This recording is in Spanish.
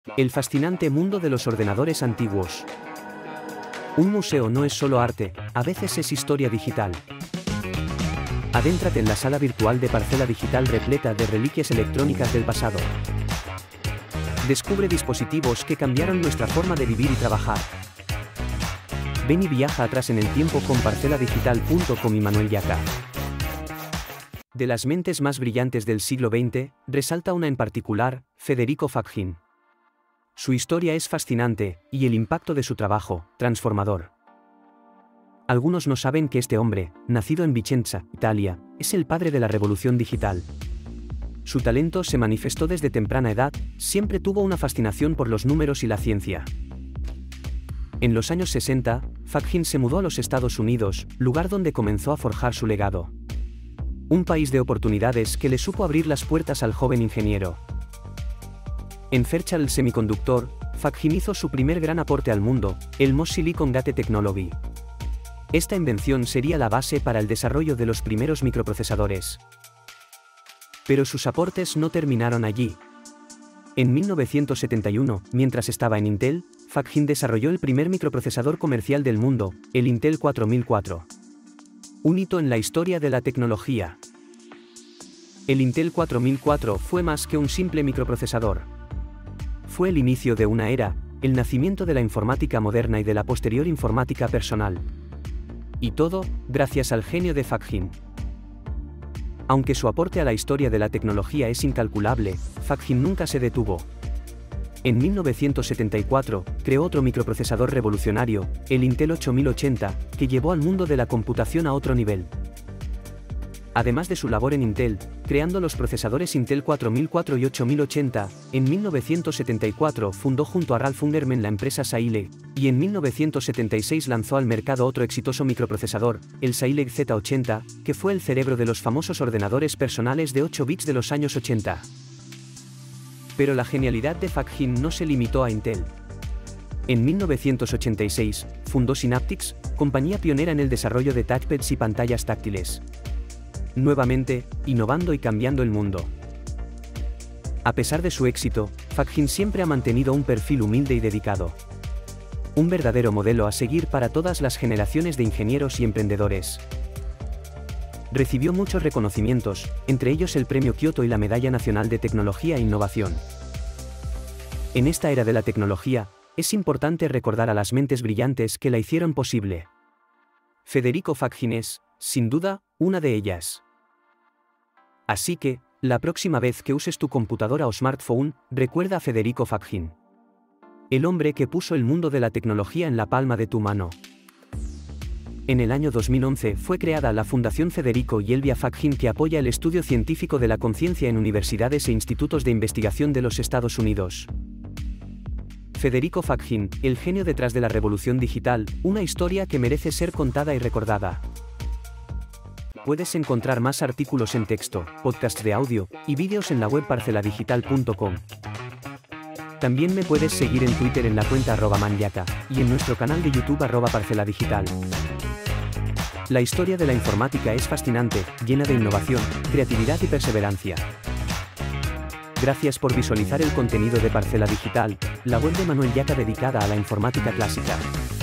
El fascinante mundo de los ordenadores antiguos. Un museo no es solo arte, a veces es historia digital. Adéntrate en la sala virtual de Parcela Digital repleta de reliquias electrónicas del pasado. Descubre dispositivos que cambiaron nuestra forma de vivir y trabajar. Ven y viaja atrás en el tiempo con parceladigital.com y Manuel Yaca. De las mentes más brillantes del siglo XX, resalta una en particular, Federico Faggin. Su historia es fascinante, y el impacto de su trabajo, transformador. Algunos no saben que este hombre, nacido en Vicenza, Italia, es el padre de la revolución digital. Su talento se manifestó desde temprana edad, siempre tuvo una fascinación por los números y la ciencia. En los años 60, Faggin se mudó a los Estados Unidos, lugar donde comenzó a forjar su legado. Un país de oportunidades que le supo abrir las puertas al joven ingeniero. En Fairchild Semiconductor, Faggin hizo su primer gran aporte al mundo, el MOS Silicon Gate Technology. Esta invención sería la base para el desarrollo de los primeros microprocesadores. Pero sus aportes no terminaron allí. En 1971, mientras estaba en Intel, Faggin desarrolló el primer microprocesador comercial del mundo, el Intel 4004. Un hito en la historia de la tecnología. El Intel 4004 fue más que un simple microprocesador. Fue el inicio de una era, el nacimiento de la informática moderna y de la posterior informática personal. Y todo, gracias al genio de Faggin. Aunque su aporte a la historia de la tecnología es incalculable, Faggin nunca se detuvo. En 1974, creó otro microprocesador revolucionario, el Intel 8080, que llevó al mundo de la computación a otro nivel. Además de su labor en Intel, creando los procesadores Intel 4004 y 8080, en 1974 fundó junto a Ralph Ungerman la empresa Saile, y en 1976 lanzó al mercado otro exitoso microprocesador, el Saile Z80, que fue el cerebro de los famosos ordenadores personales de 8 bits de los años 80. Pero la genialidad de Faggin no se limitó a Intel. En 1986, fundó Synaptics, compañía pionera en el desarrollo de touchpads y pantallas táctiles. Nuevamente, innovando y cambiando el mundo. A pesar de su éxito, Faggin siempre ha mantenido un perfil humilde y dedicado. Un verdadero modelo a seguir para todas las generaciones de ingenieros y emprendedores. Recibió muchos reconocimientos, entre ellos el Premio Kyoto y la Medalla Nacional de Tecnología e Innovación. En esta era de la tecnología, es importante recordar a las mentes brillantes que la hicieron posible. Federico Faggin es, sin duda, una de ellas. Así que, la próxima vez que uses tu computadora o smartphone, recuerda a Federico Faggin. El hombre que puso el mundo de la tecnología en la palma de tu mano. En el año 2011 fue creada la Fundación Federico y Elvia Faggin, que apoya el estudio científico de la conciencia en universidades e institutos de investigación de los Estados Unidos. Federico Faggin, el genio detrás de la revolución digital, una historia que merece ser contada y recordada. Puedes encontrar más artículos en texto, podcasts de audio y vídeos en la web parceladigital.com. También me puedes seguir en Twitter en la cuenta @manyaca y en nuestro canal de YouTube @parceladigital. La historia de la informática es fascinante, llena de innovación, creatividad y perseverancia. Gracias por visualizar el contenido de Parcela Digital, la web de Manuel Yaca dedicada a la informática clásica.